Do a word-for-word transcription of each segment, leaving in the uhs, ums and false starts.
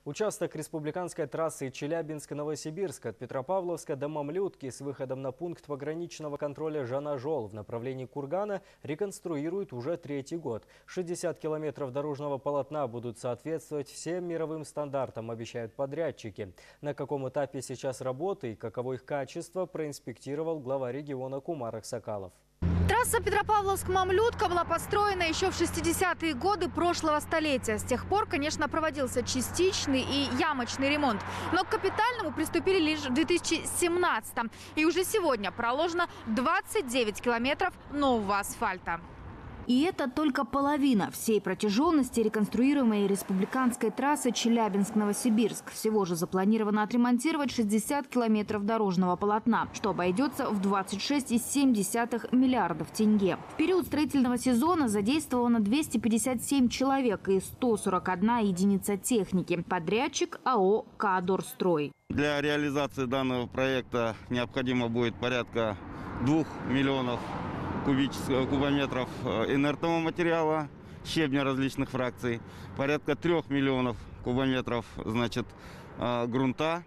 Участок республиканской трассы Челябинск-Новосибирск от Петропавловска до Мамлютки с выходом на пункт пограничного контроля Жанажол в направлении Кургана реконструируют уже третий год. шестьдесят километров дорожного полотна будут соответствовать всем мировым стандартам, обещают подрядчики. На каком этапе сейчас работы и каково их качество, проинспектировал глава региона Кумар Аксакалов. Трасса Петропавловск-Мамлютка была построена еще в шестидесятые годы прошлого столетия. С тех пор, конечно, проводился частичный и ямочный ремонт. Но к капитальному приступили лишь в две тысячи семнадцатом. И уже сегодня проложено двадцать девять километров нового асфальта. И это только половина всей протяженности реконструируемой республиканской трассы Челябинск-Новосибирск. Всего же запланировано отремонтировать шестьдесят километров дорожного полотна, что обойдется в двадцать шесть целых семь десятых миллиардов тенге. В период строительного сезона задействовано двести пятьдесят семь человек и сто сорок одна единица техники. Подрядчик АО «Каадорстрой». Для реализации данного проекта необходимо будет порядка двух миллионов кубометров инертного материала, щебня различных фракций, порядка трех миллионов кубометров, значит, грунта,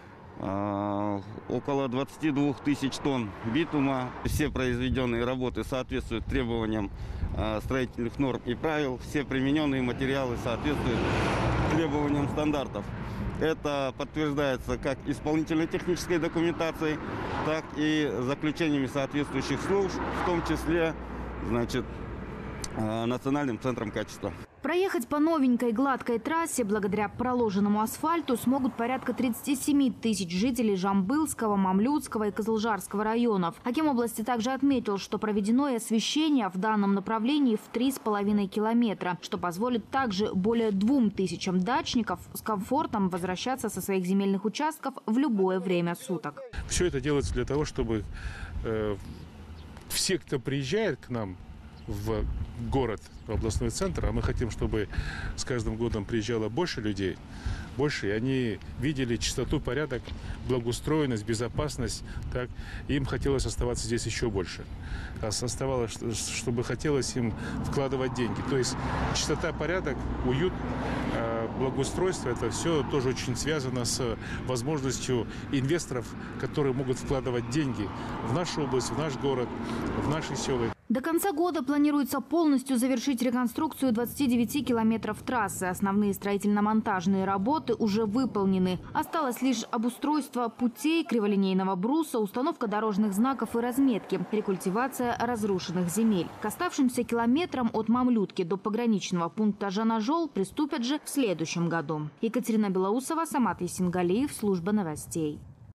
около двадцати двух тысяч тонн битума. Все произведенные работы соответствуют требованиям строительных норм и правил, все примененные материалы соответствуют требованиям стандартов. Это подтверждается как исполнительной технической документацией, так и заключениями соответствующих служб, в том числе, значит, Национальным центром качества. Проехать по новенькой гладкой трассе благодаря проложенному асфальту смогут порядка тридцати семи тысяч жителей Жамбылского, Мамлютского и Кызылжарского районов. Аким области также отметил, что проведено и освещение в данном направлении в три с половиной километра, что позволит также более двум тысячам дачников с комфортом возвращаться со своих земельных участков в любое время суток. Все это делается для того, чтобы э, все, кто приезжает к нам в город, в областной центр, а мы хотим, чтобы с каждым годом приезжало больше людей, больше, и они видели чистоту, порядок, благоустроенность, безопасность, так, им хотелось оставаться здесь еще больше. А оставалось, чтобы хотелось им вкладывать деньги. То есть чистота, порядок, уют, благоустройство, это все тоже очень связано с возможностью инвесторов, которые могут вкладывать деньги в нашу область, в наш город, в наши села. До конца года планируется полностью завершить реконструкцию двадцати девяти километров трассы. Основные строительно-монтажные работы уже выполнены. Осталось лишь обустройство путей, криволинейного бруса, установка дорожных знаков и разметки, рекультивация разрушенных земель. К оставшимся километрам от Мамлютки до пограничного пункта Жанажол приступят же в следующем году. Екатерина Белоусова, Самат Есенгалиев, служба новостей.